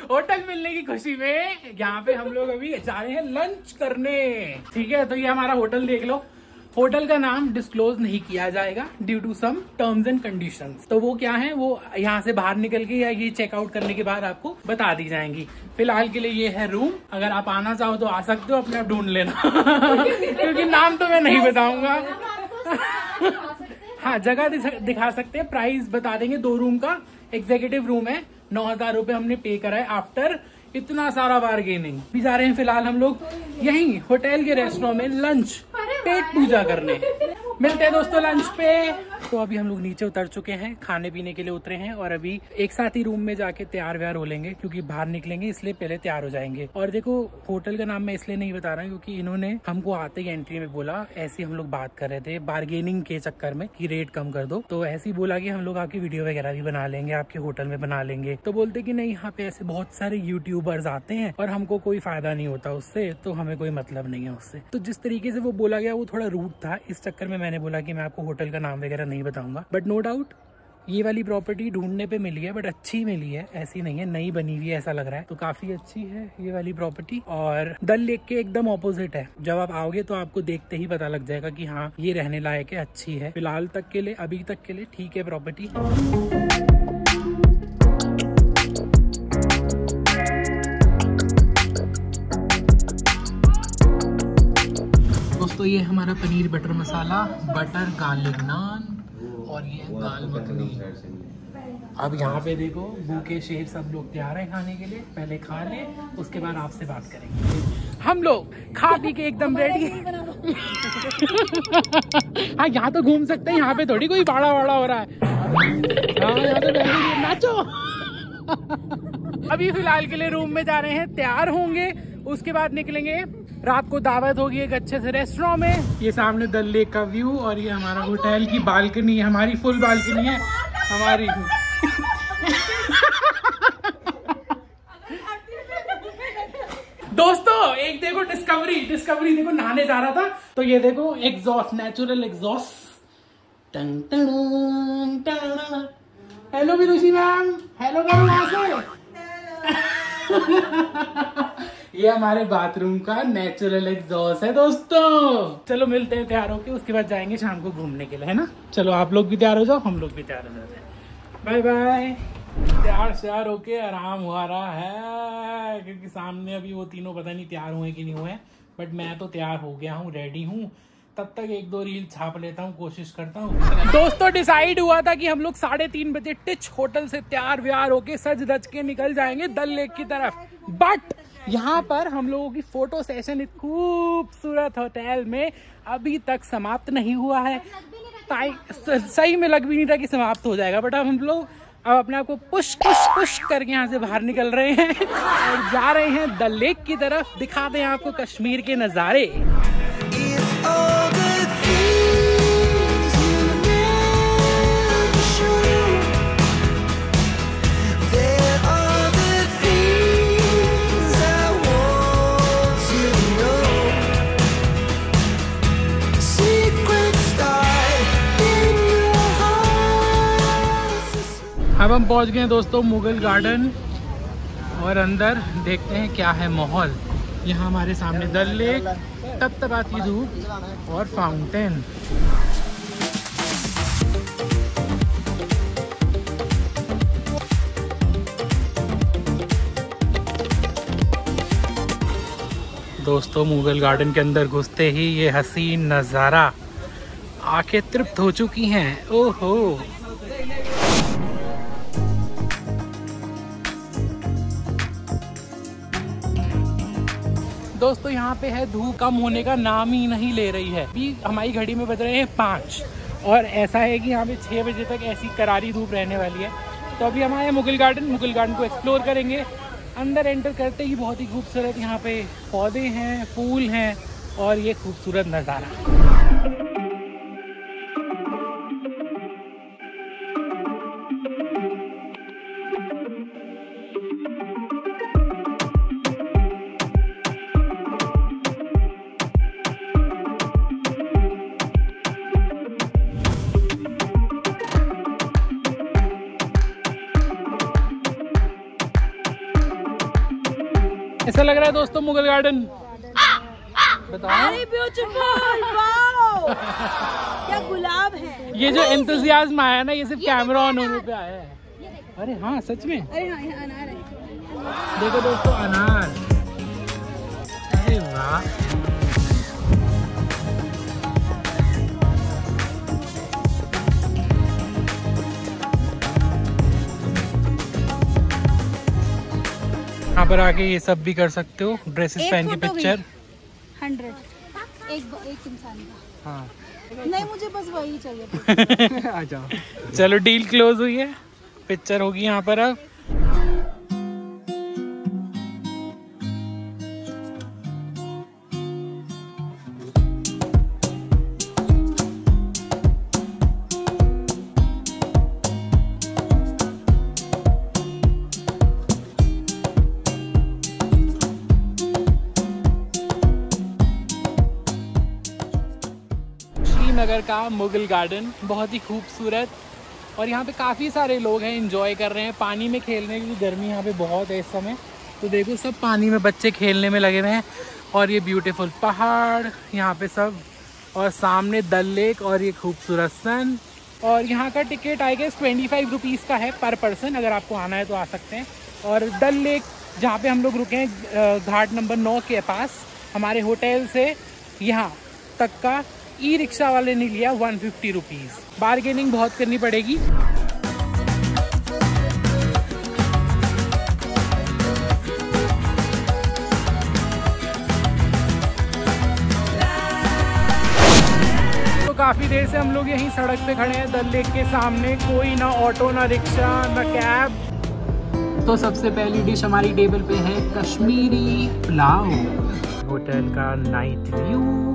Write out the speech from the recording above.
Hotel मिलने की खुशी में यहाँ पे हम लोग अभी जा रहे हैं लंच करने। ठीक है, तो ये हमारा होटल देख लो। होटल का नाम डिस्क्लोज नहीं किया जाएगा due to some terms and conditions. तो वो क्या है, वो यहाँ से बाहर निकल के या ये चेकआउट करने के बाद आपको बता दी जाएंगी। फिलहाल के लिए ये है रूम। अगर आप आना चाहो तो आ सकते हो, अपने आप ढूंढ लेना क्योंकि नाम तो मैं नहीं बताऊंगा। हाँ, जगह दिखा सकते हैं, प्राइस बता देंगे। 2 रूम का एग्जीक्यूटिव रूम है, 9,000 रुपए हमने पे करा है आफ्टर इतना सारा बार्गेनिंग। भी जा रहे हैं फिलहाल हम लोग यहीं होटल के रेस्टोरेंट में लंच पेट पूजा करने। मिलते हैं दोस्तों लंच पे। तो अभी हम लोग नीचे उतर चुके हैं, खाने पीने के लिए उतरे हैं और अभी एक साथ ही रूम में जाके तैयार व्यार हो लेंगे क्योंकि बाहर निकलेंगे, इसलिए पहले तैयार हो जाएंगे। और देखो, होटल का नाम मैं इसलिए नहीं बता रहा हूँ क्योंकि इन्होंने हमको आते ही एंट्री में बोला, ऐसे हम लोग बात कर रहे थे बार्गेनिंग के चक्कर में कि रेट कम कर दो, तो ऐसे ही बोला कि हम लोग आपकी वीडियो वगैरह भी बना लेंगे, आपके होटल में बना लेंगे। तो बोलते कि नहीं, यहाँ पे ऐसे बहुत सारे यूट्यूबर्स आते हैं और हमको कोई फायदा नहीं होता उससे, तो हमें कोई मतलब नहीं है उससे। तो जिस तरीके से वो बोला गया वो थोड़ा रूड था, इस चक्कर में मैंने बोला कि मैं आपको होटल का नाम वगैरह नहीं बताऊंगा। बट नो डाउट ये वाली प्रॉपर्टी ढूंढने पे मिली है, बट अच्छी मिली है, ऐसी नहीं है नई बनी हुई है ऐसा लग रहा है। तो काफी अच्छी है ये वाली प्रॉपर्टी और डल लेक के एकदम ऑपोजिट है। जब आप आओगे तो आपको देखते ही पता लग जाएगा कि हाँ ये रहने लायक है, अच्छी है। फिलहाल तक के लिए, अभी तक के लिए ठीक है प्रॉपर्टी। दोस्तों ये हमारा paneer butter masala, butter garlic naan और ये दाल मखनी। अब यहाँ पे देखो भूखे शेर सब लोग तैयार हैं खाने के लिए। पहले खा ले, उसके बाद आपसे बात करेंगे। हम लोग खा पी के एकदम रेडी। हाँ, यहाँ तो घूम सकते हैं, यहाँ पे थोड़ी कोई बाड़ा वाड़ा हो रहा है। हाँ, यहाँ तो नाचो। अभी फिलहाल के लिए रूम में जा रहे हैं, तैयार होंगे, उसके बाद निकलेंगे। रात को दावत होगी एक अच्छे से रेस्टोरेंट में। ये सामने डल लेक का व्यू और ये हमारा होटल की बालकनी है, हमारी फुल बालकनी है हमारी। दोस्तों एक देखो डिस्कवरी देखो, नहाने जा रहा था तो ये देखो exhaust, natural exhaust. Hello Vidushi ma'am, hello करो वहां से। ये हमारे बाथरूम का नेचुरल एग्जॉस्ट है दोस्तों। चलो मिलते हैं तैयार होके, उसके बाद जाएंगे शाम को घूमने के लिए, है ना। चलो आप लोग भी तैयार हो जाओ, हम लोग भी तैयार हो जाते हैं। Bye bye. तैयार होके आराम हो रहा है क्योंकि सामने अभी वो तीनों पता नहीं तैयार हुए कि नहीं हुए, बट मैं तो तैयार हो गया हूँ, रेडी हूँ। तब तक 1-2 रील छाप लेता हूँ, कोशिश करता हूँ। दोस्तों डिसाइड हुआ था कि हम लोग 3:30 बजे टिच होटल से तैयार व्यार होके सज धज के निकल जाएंगे डल लेक की तरफ। बट यहाँ पर हम लोगों की फोटो सेशन इस खूबसूरत होटल में अभी तक समाप्त नहीं हुआ है। सही में लग भी नहीं था कि समाप्त हो जाएगा, बट अब हम लोग अपने आप को पुश करके यहाँ से बाहर निकल रहे हैं और जा रहे हैं डल लेक की तरफ। दिखाते हैं आपको कश्मीर के नज़ारे। अब हम पहुंच गए हैं दोस्तों मुगल गार्डन और अंदर देखते हैं क्या है माहौल। यहाँ हमारे सामने डल लेक, तपतपाती धूप और फाउंटेन। दोस्तों मुगल गार्डन के अंदर घुसते ही ये हसीन नज़ारा, आंखें तृप्त हो चुकी हैं। ओहो दोस्तों यहाँ पे है धूप कम होने का नाम ही नहीं ले रही है। अभी हमारी घड़ी में बज रहे हैं 5 और ऐसा है कि यहाँ पे 6 बजे तक ऐसी करारी धूप रहने वाली है। तो अभी हम आए मुगल गार्डन को एक्सप्लोर करेंगे। अंदर एंटर करते ही बहुत ही खूबसूरत यहाँ पे पौधे हैं, फूल हैं और ये खूबसूरत नज़ारा। ऐसा लग रहा है दोस्तों मुगल गार्डन। बताओ। ब्यूटीफुल, वाओ क्या गुलाब है। ये जो एंथुसियाज्म आया ना, ये सिर्फ कैमरा ऑन होने पे आया है। अरे हाँ सच में। अरे हाँ, यहाँ अनार है। देखो दोस्तों अनार। अरे वाह। यहाँ पर आके ये सब भी कर सकते हो, ड्रेसेस पहन के पिक्चर। 100 एक इंसान का। हाँ नहीं मुझे बस वही चाहिए। आ जाओ। चलो डील क्लोज हुई है, पिक्चर होगी यहाँ पर अब। श्रीनगर का मुगल गार्डन बहुत ही खूबसूरत, और यहाँ पे काफ़ी सारे लोग हैं, एंजॉय कर रहे हैं पानी में खेलने की। गर्मी यहाँ पे बहुत है इस समय, तो देखो सब पानी में बच्चे खेलने में लगे हुए हैं। और ये ब्यूटीफुल पहाड़ यहाँ पे सब, और सामने डल लेक और ये खूबसूरत सन। और यहाँ का टिकट आई गेस 25 रुपीज़ का है पर पर्सन। अगर आपको आना है तो आ सकते हैं। और डल लेक जहाँ पे हम लोग रुके हैं, घाट नंबर 9 के पास, हमारे होटल से यहाँ तक का ई रिक्शा वाले ने लिया 150 रुपीज़। बार्गेनिंग बहुत करनी पड़ेगी। तो काफ़ी देर से हम लोग यहीं सड़क पे खड़े हैं डल लेक के सामने। कोई ना ऑटो, ना रिक्शा, ना कैब। तो सबसे पहली डिश हमारी टेबल पे है कश्मीरी पुलाव। होटल का नाइट व्यू।